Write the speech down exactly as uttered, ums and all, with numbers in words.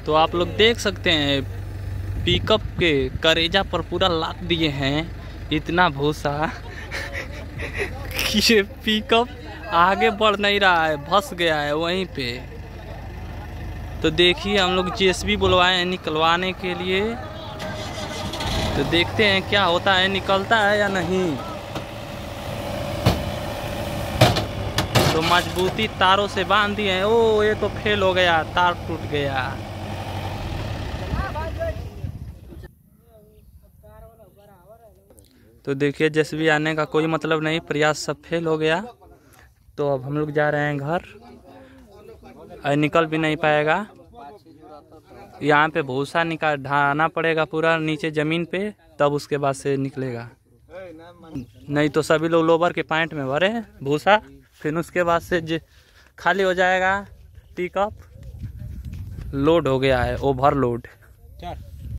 तो आप लोग देख सकते हैं पिकअप के करेजा पर पूरा लाद दिए हैं इतना भूसा कि ये पिकअप आगे बढ़ नहीं रहा है, फंस गया है वहीं पे। तो देखिए हम लोग जेसीबी बुलवाए हैं निकलवाने के लिए, तो देखते हैं क्या होता है, निकलता है या नहीं। तो मजबूती तारों से बांध दिए हैं। ओ ये तो फेल हो गया, तार टूट गया। तो देखिए जेसीबी आने का कोई मतलब नहीं, प्रयास सब फेल हो गया। तो अब हम लोग जा रहे हैं घर, और निकल भी नहीं पाएगा। यहाँ पे भूसा निकाल ढाना पड़ेगा पूरा नीचे जमीन पे, तब उसके बाद से निकलेगा। नहीं तो सभी लोग लोबर के पॉइंट में भरे भूसा, फिर उसके बाद से खाली हो जाएगा। पिकअप लोड हो गया है, ओवरलोड।